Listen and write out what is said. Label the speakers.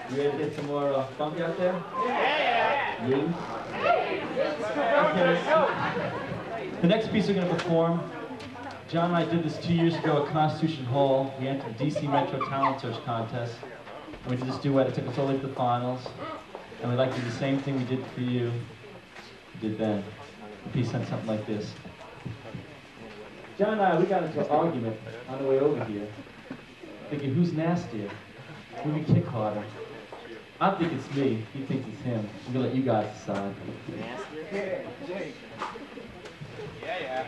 Speaker 1: You ready to get some more funky out there?
Speaker 2: Yeah.
Speaker 1: You? Okay. The next piece we're going to perform, John and I did this 2 years ago at Constitution Hall. We entered the DC Metro Talent Search Contest. And we did this duet. It took us all the way to the finals. And we'd like to do the same thing we did for you, we did then. The piece went something like this. John and I, we got into an argument on the way over here, thinking who's nastier, who can kick harder. I think it's me, he thinks it's him. We're gonna let you guys decide.
Speaker 2: Yeah, Jake. Yeah.